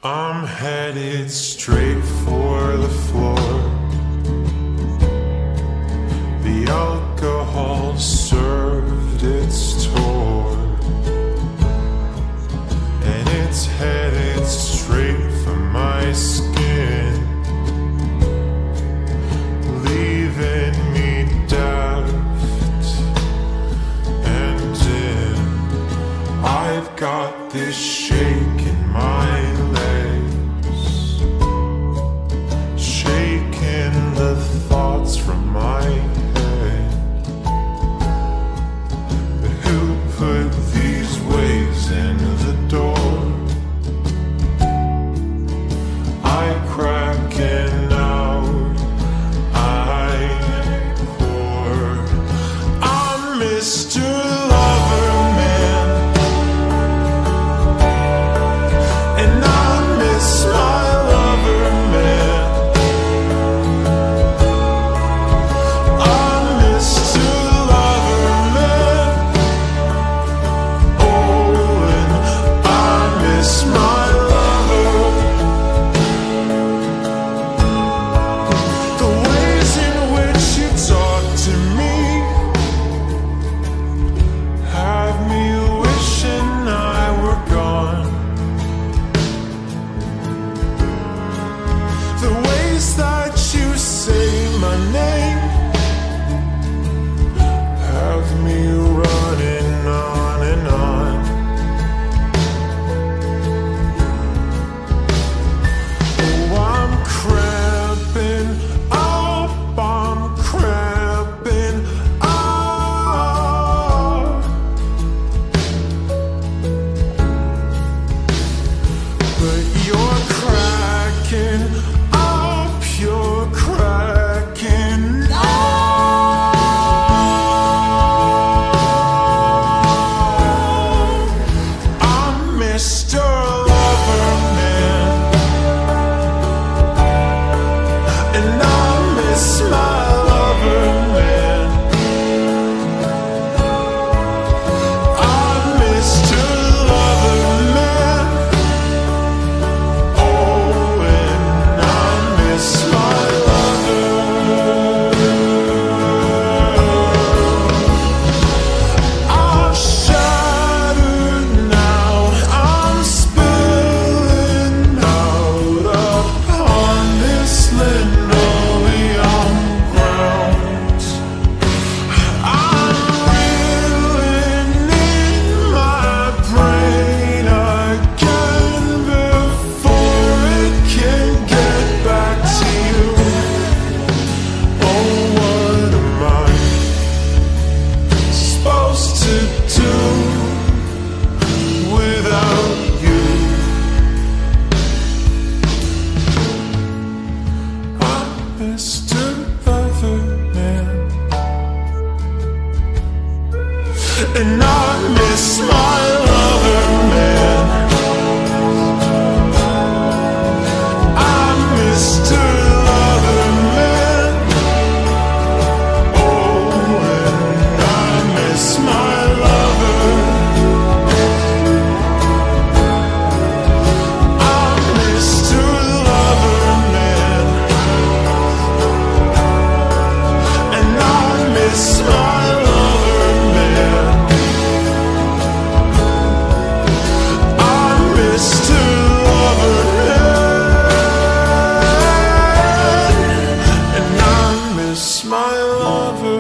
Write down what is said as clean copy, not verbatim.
I'm headed straight for the floor. The alcohol served its tour, and it's headed straight for my skin, leaving me daft and in. I've got this shake in my legs, shaking the thoughts from my head. But who put these waves in the door? I cracking out, I pour. I'm Mr. Loverman, and I miss my lover man. I'm Mr. Loverman, oh, and I miss my lover. The ways in which you talk to me have me wishing I were gone. The ways that you say my name have me running on and on. Oh, I'm cramping up, I'm cramping up. But you're cracking up, you're cracking up. I'm Mr. Loverman, and I miss my lover man. I'm Mr. Loverman, oh, and I miss my lover. I'm shattered now, I'm spilling out upon this linoleum ground. I'm reeling in my brain again before it can get back to you. Oh, what am I supposed to do without you? I'm Mr. Loverman, and I miss my lover man. I'm Mr. Loverman, oh, and I miss my lover. I'm Mr. Loverman, and I miss my lover man. I'm Mr. Loverman, and I miss my lover.